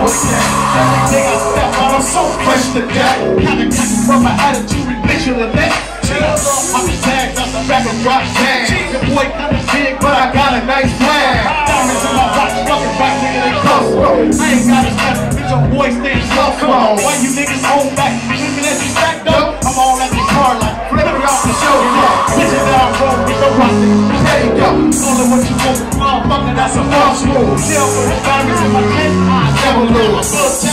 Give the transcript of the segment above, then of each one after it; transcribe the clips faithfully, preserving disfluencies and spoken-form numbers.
Everything I step out, I'm so fresh to death. Kinda cocky from my attitude, ridiculous. I'm just tagged out the back of drop tag. Your boy kinda big, but I got a nice plan. Diamonds in my watch, fucking right nigga, they close. I ain't got a step, bitch, your boy stand slow. Come on, why you niggas hold back? Looking at you stacked up, I'm all at the car like flipping off the show. Bitches that I roll with the rock, there you go. Only what you want, motherfucker, that's a false move. Still for the diamonds in my head, I never lose.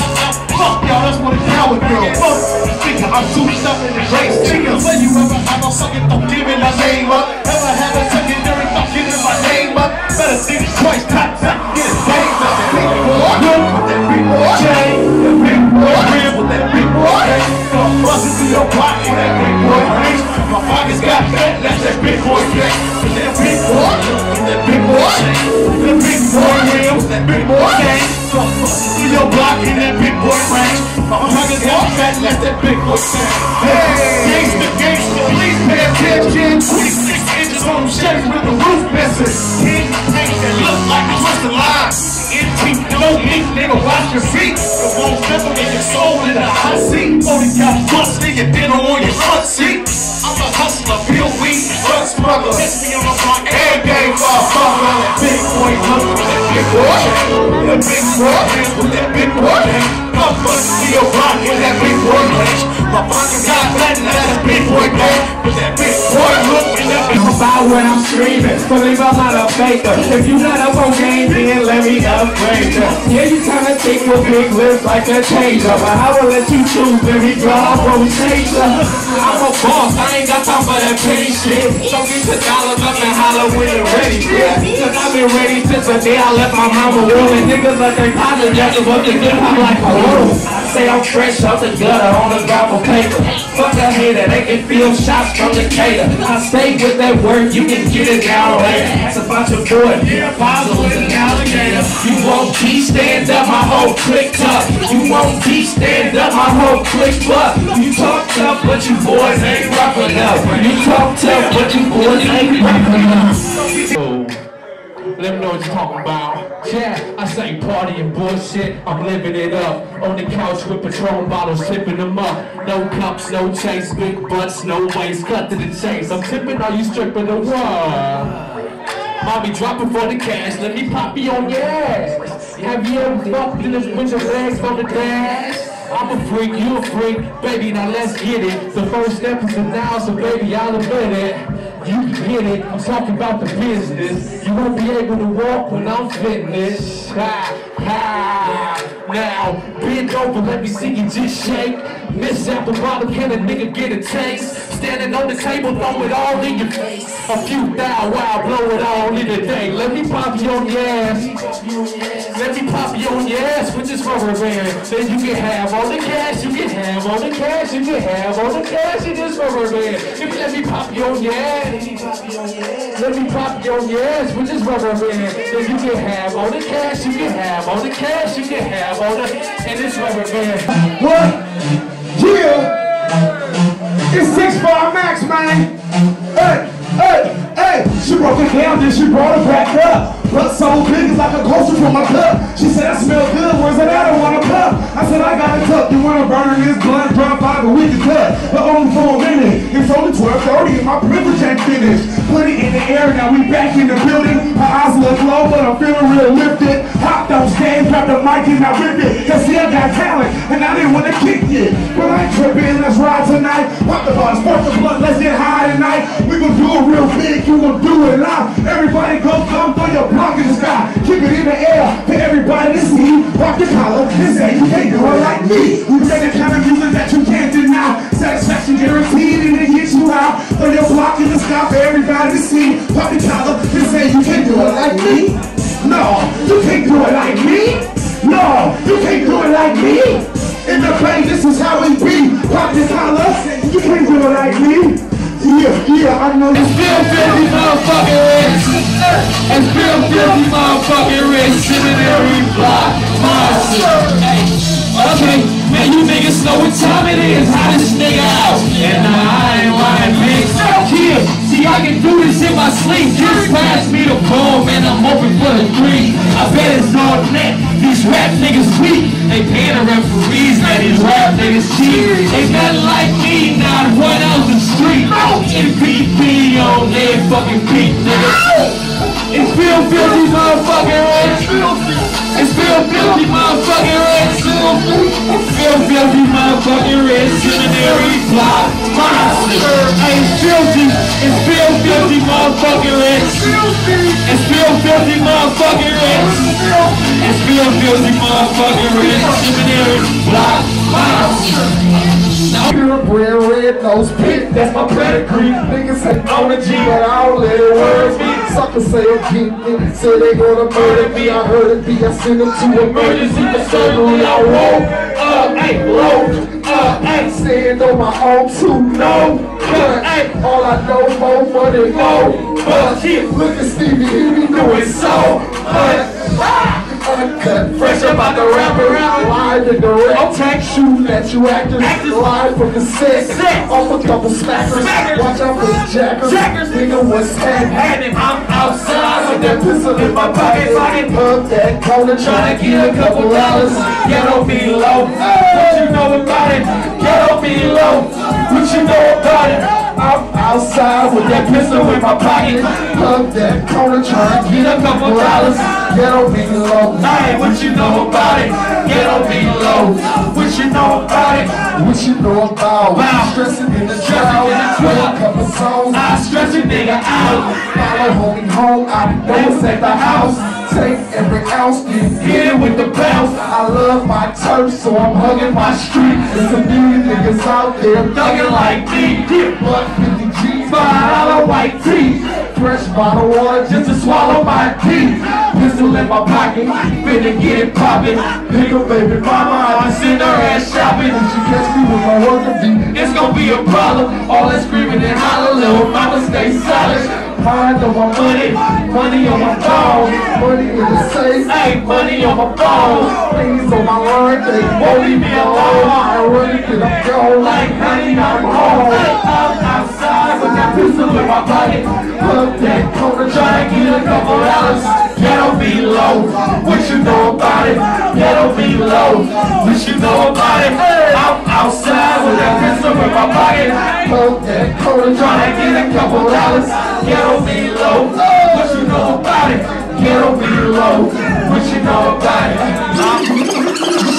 Fuck y'all, that's what a coward do. Fuck, speaker, I'm too stuck in the great speaker. When you ever have a sucking, don't give it a name up. Ever have a secondary, don't give it my name up. Better think twice, top, top, get his name up. That big boy, look with that big boy chain. That big boy, real with that big boy chain. Come bustin' through your block with that big boy range. My pockets got fat, that's that big boy flex. With that big boy, with that big boy chain. That big boy real with that big boy chain. Come bustin' through your block in that big boy range. My pockets got fat, that's that big boy chain. Hey, gangsta, gangsta, please pay attention. twenty-six inches on them Chevys with the roof missing. King tank that look like a twisted line. In teeth, no meat, nigga, wash your feet. The wrong pepper in your soul in the hot seat. forty cal bust, nigga, dinner on your front seat. I'm a hustler, peel weed, drug smuggler. Catch me on my block every day, motherfucker. That big boy, look with that big boy. That big boy, with that big boy. Come bust to your block with that big boy range. My pockets got fat, that's a big boy game. With that big boy, look with that big boy. About when I'm screaming, believe I'm not a faker. If you not up on game, then let me upgrade ya. Yeah, you kinda think with big lips like a changer, but I will let you choose, baby girl, I won't change ya. I'm a boss, I ain't got time for that petty shit. So get the dollars up and holler when you're ready, yeah. Cause I've been ready since the day I left my mama room. And niggas like they positive, but they get I'm like a room. Say I'm fresh out the gutter on a gravel paper. Fuck a hater, they can feel shots from the cater. I stay with that word, you can get it down later. Ask about your boy, yeah, Apostle is an alligator. You won't be stand up, my whole click up. You won't be stand up, my whole click up. You talk tough, but you boys ain't rough enough. You talk tough, but you boys ain't rough enough. Let me know what you're talking about. Yeah, I say party and bullshit, I'm living it up. On the couch with Patron bottles, sipping them up. No cups, no chase, big butts, no waist, cut to the chase. I'm tipping, are you stripping the world? Mommy dropping for the cash, let me pop you on your ass. Have you ever fucked in the, with your legs on the dash? I'm a freak, you a freak, baby, now let's get it. The first step is the now, so baby, I'll admit it. You can get it, I'm talking about the business. You won't be able to walk when I'm fitness. Ha, ha. Now, bend over, let me see you just shake. Miss apple bottle, can a nigga get a taste? Standing on the table, throw it all in your face. A few thou, wow, blow it all in the day. Let me pop you on your ass. Let me pop you on your ass with this rubber band. Then you can have all the cash, you can have all the cash, you can have all the cash in this rubber band. If you let me pop you on your ass. Let me pop you on your ass with this rubber band. Then you can have all the cash, you can have all the cash, you can have all the in this rubber band. What? Yeah! It's six five max, man! Hey! Hey! Hey! She broke it down, then she brought it back up. But so big it's like a coaster from my cup. She said, I smell good, where's it at? I want a cup. I said, I got a cup. You wanna burn this blunt, drop five, but we can cut. But only for a minute. It's only twelve thirty and my privilege ain't finished. Plenty in the air, now we back in the building. Her eyes look low, but I'm feeling real lifted. Hopped on stage, grabbed the mic and I ripped it. Cause see, I got talent, and I didn't wanna kick it. But I ain't tripping, let's ride tonight. Pop the ball, spark the blunt, let's get high tonight. We gon' do it real big, you gon' do it loud. Everybody go come throw your block in the sky. Keep it in the air for everybody to see. Rock your collar and say you can't do it like me. We play the kind of music that you can't deny. Satisfaction guaranteed and it gets you out. Throw your block in the sky for everybody to see. Pop your collar and say you can't do it like me. No, you can't do it like me. No, you can't do it like me. In the play, this is how it be. Pop your collar, you can't do it like me. Yeah, yeah, I know you Still filthy motherfucking rich. And still filthy motherfucking rich. Seminary block monster. Okay, man, you niggas know what time it is. How this nigga out? And I ain't lying, bitch. Here, see, I can do this in my sleep. Just pass me the phone, man. I'm open for the three. I bet it's all net. These rap niggas weak. is cheap. Ain't nothing like me, not one else the street. M V P on their fucking beat, nigga. It's real filthy, motherfucking red. It's real filthy, motherfucking red. It's real filthy, motherfucking red. Seminary block monster. It's filthy. It's real filthy, motherfucking red. It's real filthy, motherfucking red. It's real filthy, motherfucking red. Seminary block monster. Purebred, red nose pit, that's my pedigree. Niggas say on the G, but I don't let it worry me. Suckers say a G, say they gonna murder me. I heard it be, I send them to emergency for surgery. I roll up, ain't low, up, ain't staying on my own too, no. But ain't all I know, more money, more. But look at Stevie, he be doing so much. Uncut, fresh about the rapper, live in the rap, okay. Shooting at you actors, live from the set, off a couple smackers, watch out for the jackers, jackers. Nigga, what's happening? I'm outside with that pistol in my pocket, up that corner, trying to get a couple dollars, get on me low, what you know about it, get on me low, what you know about it. I'm outside with that pistol in my pocket, up that corner, trying to get a couple dollars, get on me low. Hey, what you know about it? Get on me low. What you know about it? What you know about? Wow. Stressing in the crowd, a couple songs. I stress a nigga out. Follow homie home, I know at the house. Take every ounce, get it with the bounce. I love my turf, so I'm hugging my street. There's a million niggas out there thugging like me. Get buck fifty G's, five dollar white tee. Fresh bottle water just to swallow my teeth. Pistol in my pocket, finna get it poppin'. Pick a baby mama, I'ma send her ass shopping. If she catch me with my worker beat, it's gon' be a problem. All that screaming and holler, little mama stay silent. Mind on my money, money on my phone. Money in the safe, hey, money on my phone. Please on my line, they won't leave me alone. I already get up go like honey, I'm home. I'm outside with that pistol in my pocket. Put that corner, try to get a couple dollars. Get on me low, what you know about it? Get on me low, what you know about it? I'm outside with that pistol in my pocket. Put that corner, try to get a couple dollars. Get on me low, what you know about it? Get on me low, what you know about it?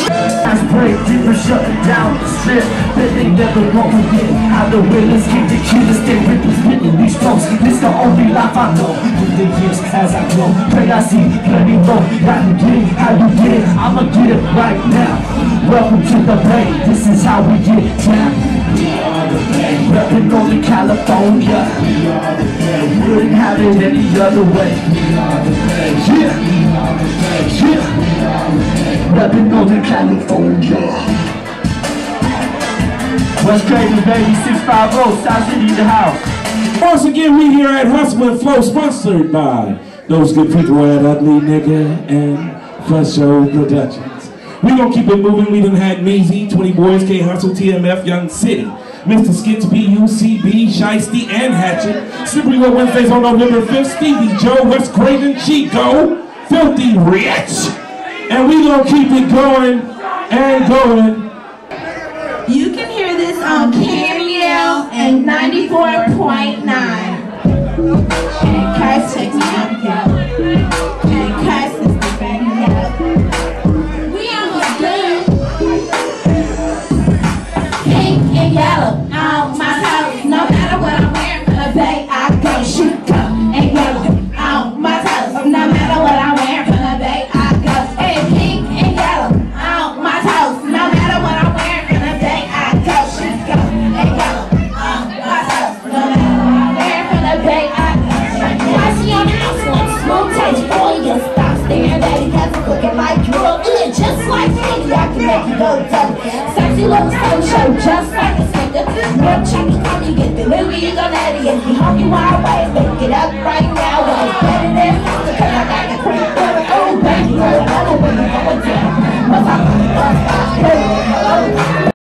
As break, people shut down the strip, but they never won't forget how the winners get the killers, they rip us written these folks. This the only life I know. Through the years as I grow, pray I see plenty more. Gotta get it, how you get it, I'ma get it right now. Welcome to the Bay, this is how we get down. We are the Bay, reppin' only California. We are the Bay, wouldn't have it any other way. We are the Bay, yeah. We are the Bay, yeah. We are the Bay, reppin' only California. What's crazy, baby? six five zero, South City, the house. Once again, we here at Hustle and Flow, sponsored by those good people at Ugly Nigga and Flesh Show Productions. We gonna keep it moving. We done had Meezy, twenty Boys, K Hustle, T M F, Young City, Mister Skits, B U C B, Shiesty, and Hatchet. Slippery Will Wednesdays on November fifth, Stevie Joe, West Craven, Chico, Filthy Rich. And we gonna keep it going and going. You can hear this on Cameo and ninety-four point nine. And Curse checks me out, y'all. And Curse is the baby out. We almost done. Pink and yellow on my toes. No matter what I'm wearing for the bay, I go shoot come and yellow on my toes. No matter what I'm wearing for the bay, I go. Hey, pink and yellow on my toes. No matter what I'm wearing for the bay, I go shoot come and yellow on my toes. No matter what I'm wearing for the bay, I go. Watch your house like smooth taste for you. Stop staring, baby, cause I'm looking like you. Ugh, just like me, I can make you go double. Sexy little soul show, just like a sticker. No chunky, come you get the movie, you go natty. If you hungry, wild way, make it up right.